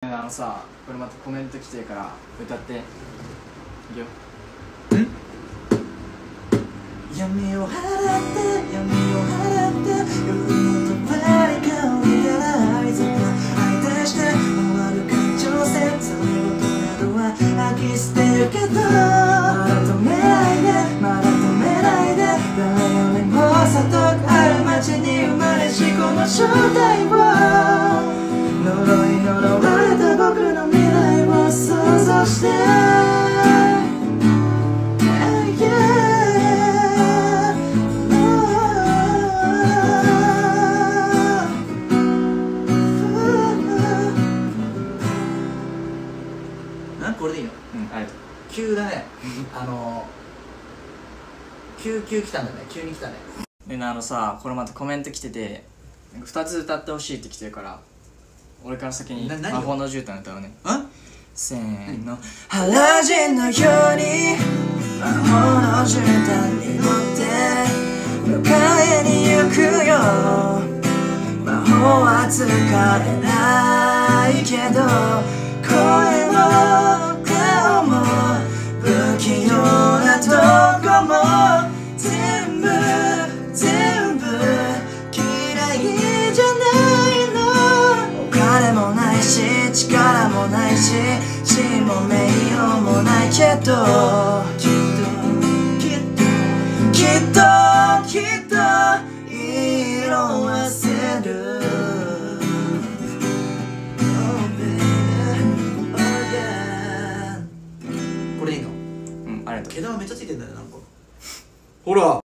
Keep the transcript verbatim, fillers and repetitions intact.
ね、あのさ、これまたコメント来てるから歌っていくよ。ん闇を払って闇を払って夜のとばり顔見たらあいつと相手して回る感情線それごとなどは飽き捨てるけどまだ止めないでまだ止めないで誰よりも里くある街に生まれしこの正体を呪い呪われた僕の未来を想像してこれでいいの？ うん、ありがとう。 急だねあの急急来たんだね、急に来たね。 でね、あのさ、これまたコメント来ててふたつ歌ってほしいって来てるから俺から先に魔法の絨毯歌うね。せーの。原人のように魔法の絨毯に乗って迎えに行くよ。魔法は使えないけど声も顔も不器用なとこも全部全部嫌いじゃないの。お金もないし力もないし地位も名誉もないけどきっときっときっときっと色あせる。 これいいの？ うん、ありがとう。 毛玉めっちゃついてんだよ、なんかほら。